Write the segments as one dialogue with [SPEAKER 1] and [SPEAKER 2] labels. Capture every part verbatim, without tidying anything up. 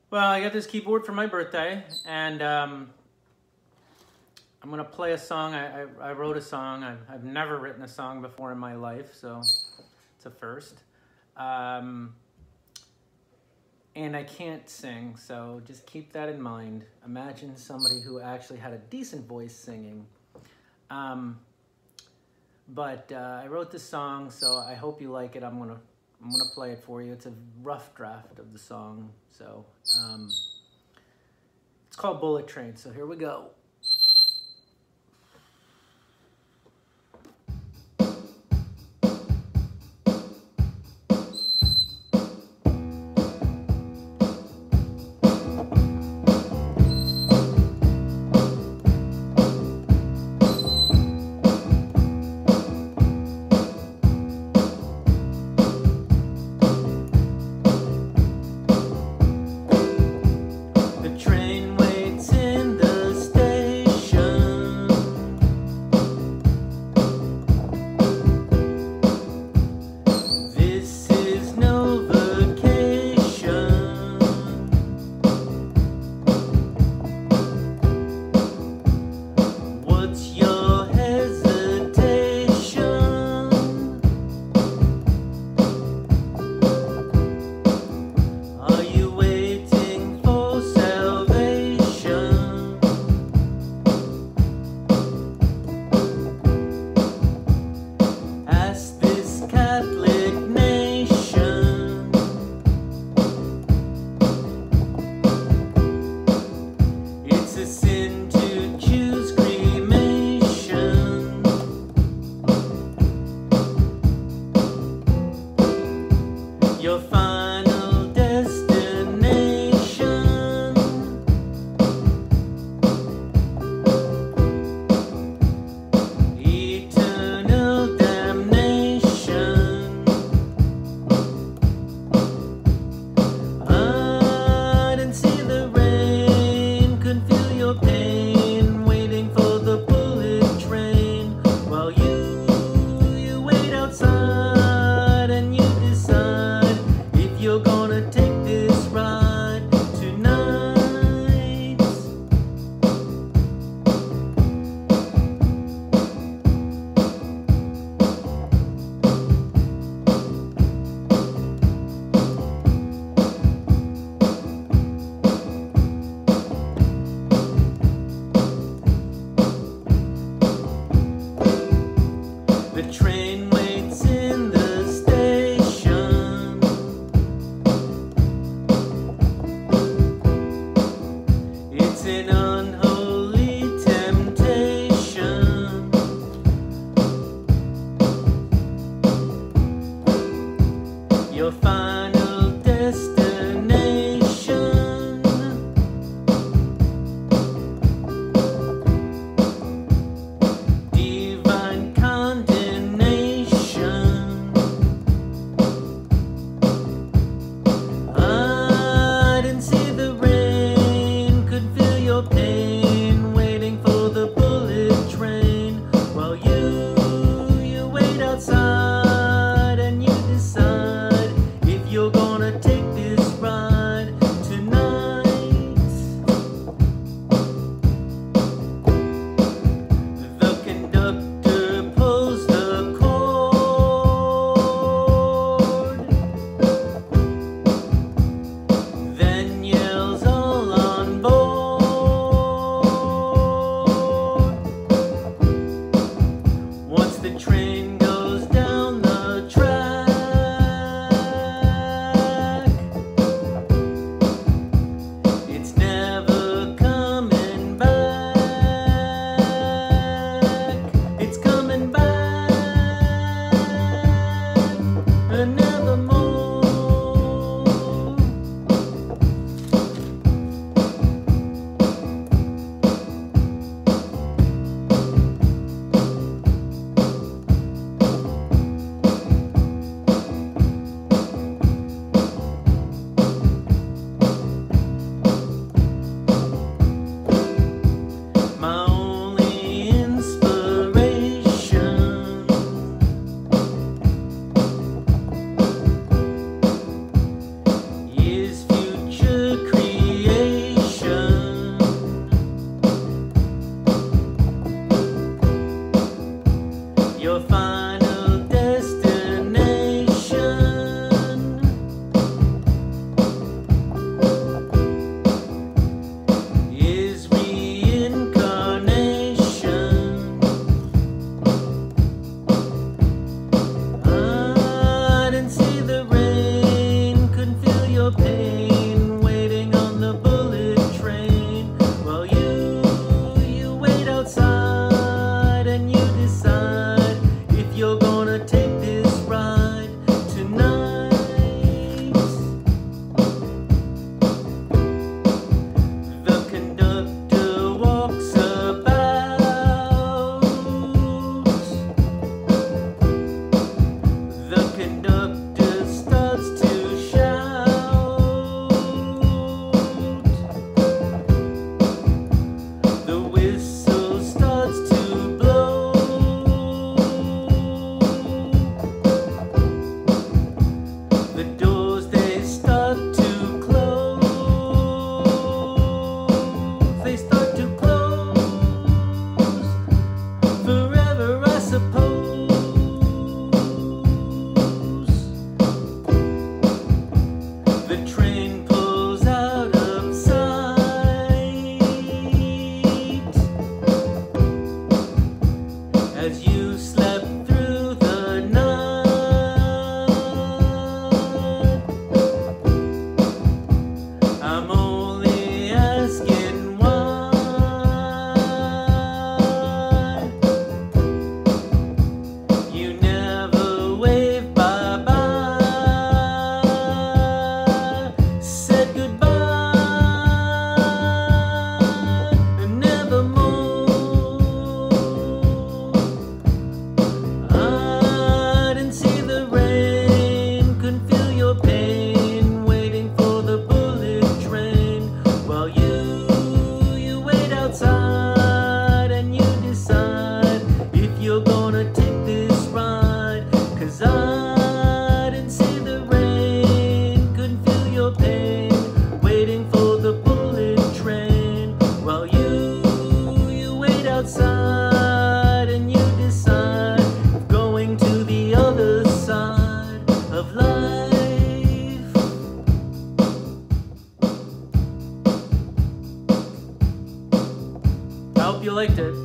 [SPEAKER 1] Well, I got this keyboard for my birthday, and um, I'm gonna play a song. I, I, I wrote a song. I've, I've never written a song before in my life, so it's a first. Um, and I can't sing, so just keep that in mind. Imagine somebody who actually had a decent voice singing. Um, but uh, I wrote this song, so I hope you like it. I'm gonna I'm gonna play it for you. It's a rough draft of the song, so um, it's called Bullet Train. So here we go. Your final destination. Eternal damnation. Hide and see the rain, could feel your pain, waiting for the bullet train, while you, you wait outside and you decide you're gonna take this ride tonight. The train waits in the station. your pain, waiting on the bullet train. Well, you, you wait outside and you decide if you're gonna take this ride tonight. The conductor walks about. The conductor starts to shout. The whistle starts to blow. The doors, they start to close. They start to close. Forever, I suppose. The train pulls out of sight as you slept through the night. I'm only asking why you never wave bye-bye, said goodbye, and nevermore. I didn't see the rain, couldn't feel your pain, waiting for the bullet train. While you, you wait outside and you decide if you're gonna take this ride. 'Cause I didn't see the rain, couldn't feel your pain, waiting for the bullet train. While you, you wait outside and you decide of going to the other side of life. I hope you liked it.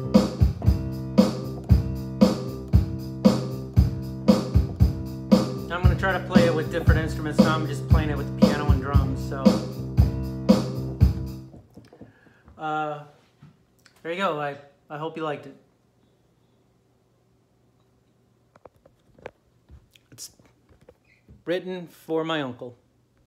[SPEAKER 1] I'm gonna try to play it with different instruments. Now I'm just playing it with the piano and drums. So, uh, there you go. I I hope you liked it. It's written for my uncle.